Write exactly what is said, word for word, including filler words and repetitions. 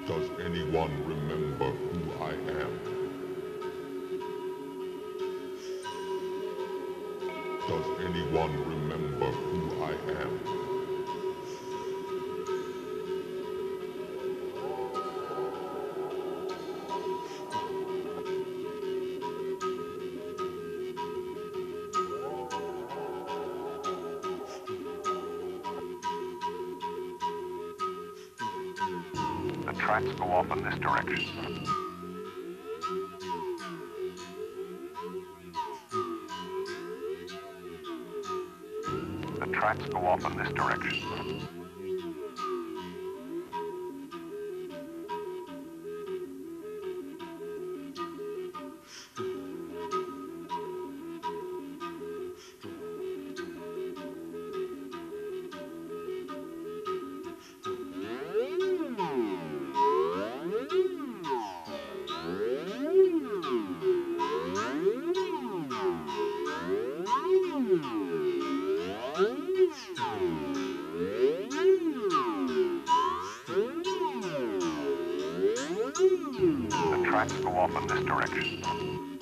Does anyone remember who I am? Does anyone remember who I am? The tracks go off in this direction. The tracks go off in this direction. The tracks go off in this direction.